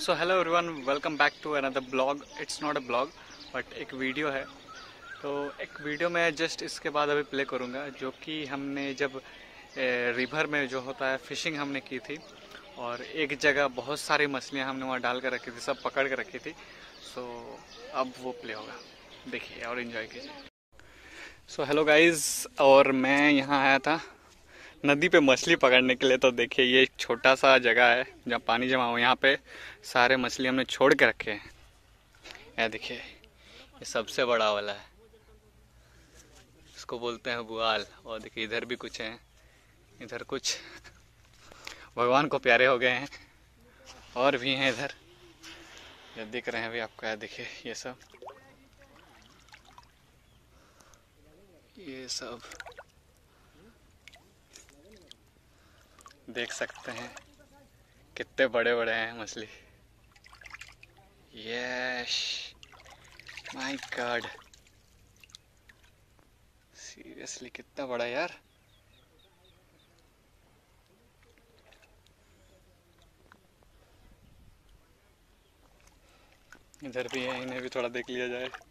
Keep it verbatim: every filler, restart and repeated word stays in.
So hello everyone, welcome back to another blog. It's not a blog but एक video है। तो एक video मैं जस्ट इसके बाद अभी प्ले करूँगा, जो कि हमने जब रिवर में जो होता है फिशिंग हमने की थी, और एक जगह बहुत सारी मछलियाँ हमने वहाँ डाल कर रखी थी, सब पकड़ कर रखी थी। सो अब वो प्ले होगा, देखिए और इन्जॉय कीजिए। सो हेलो गाइज, और मैं यहाँ आया था नदी पे मछली पकड़ने के लिए। तो देखिए ये एक छोटा सा जगह है जहाँ पानी जमा हुआ है, यहाँ पे सारे मछली हमने छोड़ के रखे हैं। यह देखिए, ये सबसे बड़ा वाला है, इसको बोलते हैं बुआल। और देखिए इधर भी कुछ हैं, इधर कुछ भगवान को प्यारे हो गए हैं, और भी हैं इधर, ये दिख रहे हैं अभी आपको। यह देखिए ये सब ये सब देख सकते हैं कितने बड़े बड़े हैं मछली। यस, माय गॉड, सीरियसली कितना बड़ा यार। इधर भी है, इन्हें भी थोड़ा देख लिया जाए।